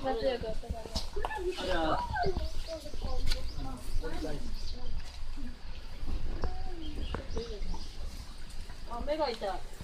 強く音がね。 じゃああ、目が痛い。